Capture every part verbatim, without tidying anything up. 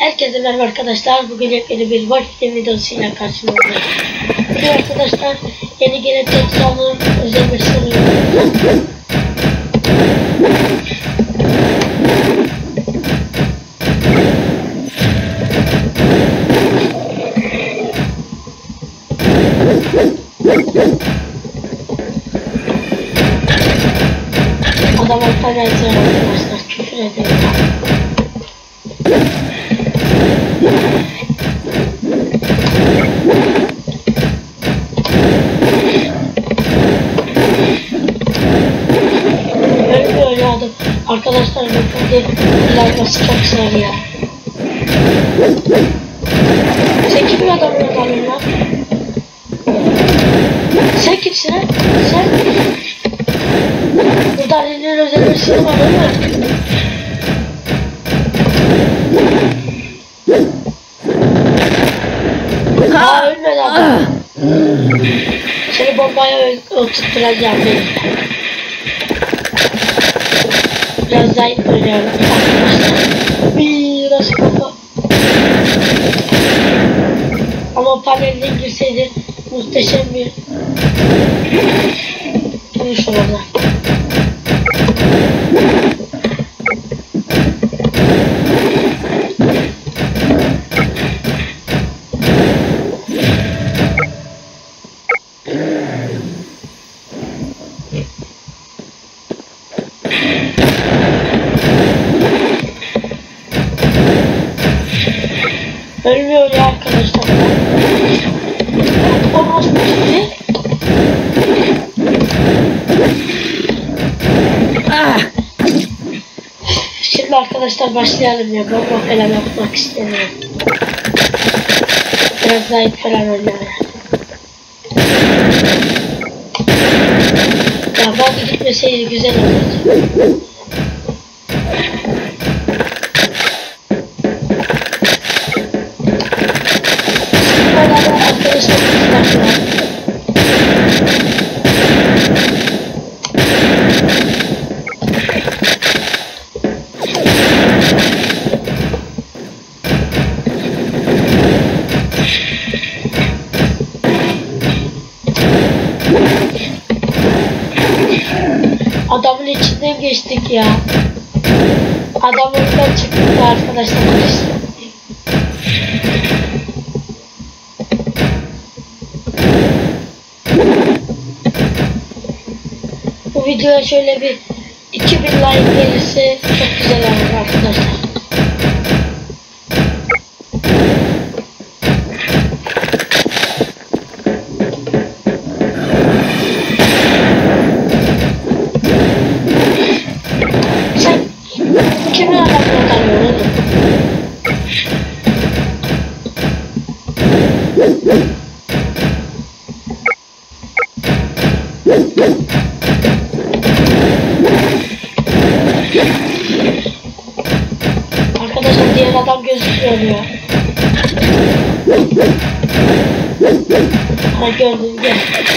Herkese merhaba arkadaşlar. Bugün yepyeni bir Wolfenstein videosuyla karşınızdayım. Bugün arkadaşlar yeni gelen Tetra'nın özel versiyonu. Adam alfa gelsin arkadaşlar. Küfür ediyor. Arkadaşlar bu kullanması çok zor ya. Sen kim adamın adamın lan? Sen kimsin lan? Sen? Burada Ali'nin özel versiyonu var değil mi? Aa ölmedi adam. Seni bombaya oturtturacağım benim. Biraz zayıf oynuyorum arkadaşlar. Bir nasıl kafa. Ama panelde girseydi muhteşem bir dönüş olurdu. Ölmüyor ya arkadaşlar. Olmaz mı şimdi? Ah. Şimdi arkadaşlar başlayalım ya. Bomba falan yapmak istemiyorum. Biraz zayıf falan oynayalım. Ya bak gitmeseydi güzel olurdu. Adamın içinden geçtik ya. Adam oradan çıktı arkadaşlar. Bu videoya şöyle bir iki bin like gelirse çok güzel olur arkadaşlar. Kimin adamına tanıyor oğlum? Arkadaşlar diğer adam gözüküyor ya. Ha gördüm gel.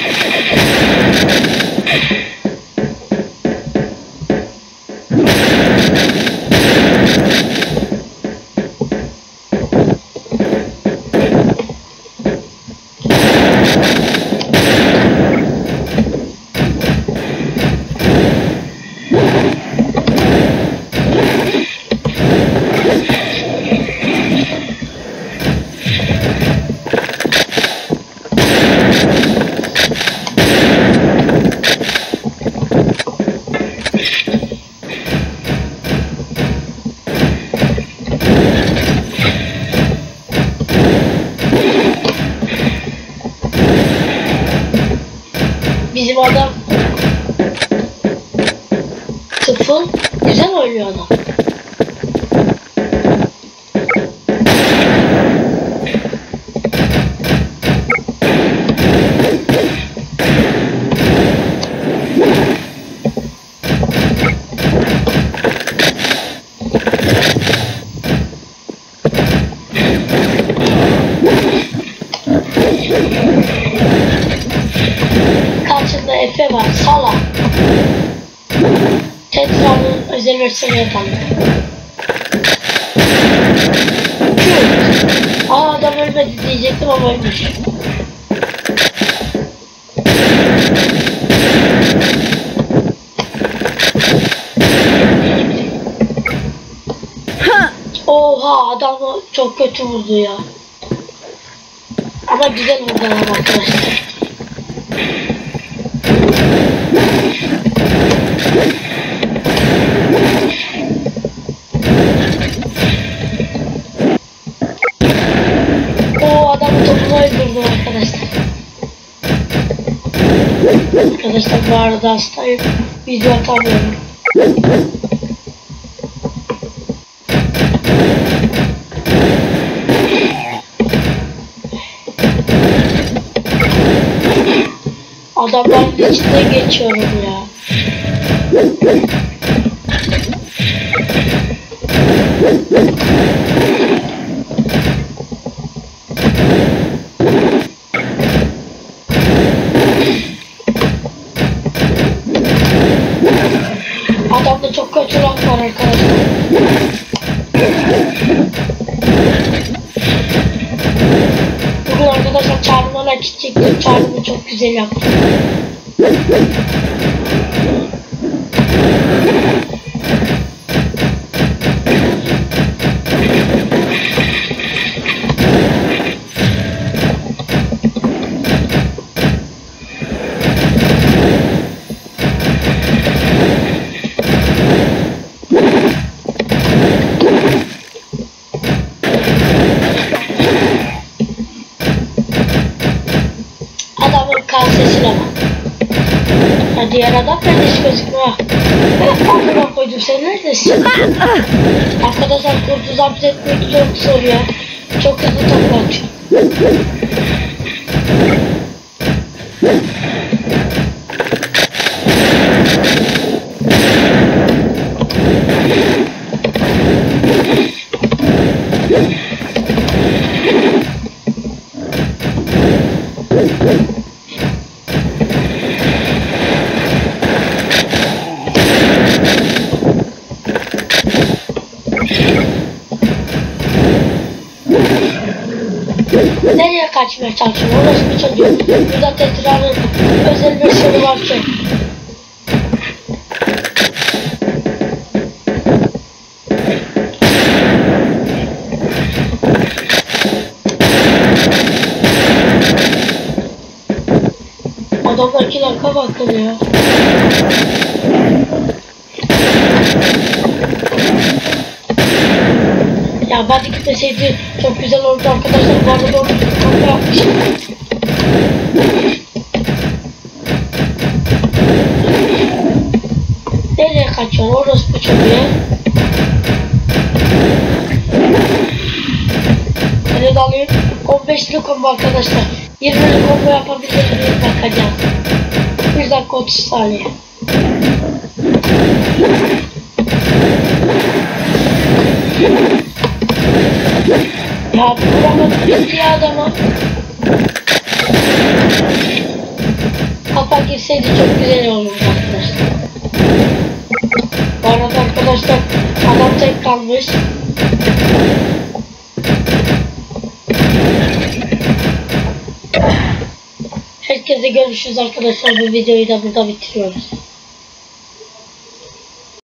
Bizim adam tıfıl güzel oynuyor adam. Karşında Efe var, Sala. Tetra'nın özel versiyonu yapalım. ölmedi diyecektim ama ölmüş. Oha, adamı çok kötü vurdu ya. Ama güzel vurdu arkadaşlar. O adamı topuna öldürdü arkadaşlar. Arkadaşlar bu arada hastayım. Video atamıyorum. Adamların içinde geçiyorum ya. Adamda çok kötü rank var arkadaşlar. Bugün arkadaşlar çağrımdan akit çektim. Çağrımı çok güzel yaptım. Adamın kasesine bak. Ya diğer adam ben hiç gözükmüyor. Ben aklıma koydum, sen neredesin? Arkadaşlar kurdu zapt etmek çok zor ya. Çok hızlı toplatıyor. Nereye kaçmaya çalışıyor? Orası bir çocuk. Burada tekrarın özel versiyonu var ki. Adamlar iki dakika bakın ya. Ya ben gitmeseydi çok güzel oldu arkadaşlar. Bu arada doğru bir yapmış. Nereye kaçıyor? Orası bu çocuğu. Seni de alayım. on beşli combo arkadaşlar. yirmili combo yapabilir miyim? Bakacağım. bir dakika otuz saniye. Ya vuramadım ya adama. Kafa girseydi çok güzel olurdu arkadaşlar. Bu arada arkadaşlar adam tek kalmış. Herkese görüşürüz arkadaşlar. Bu videoyu da burada bitiriyoruz.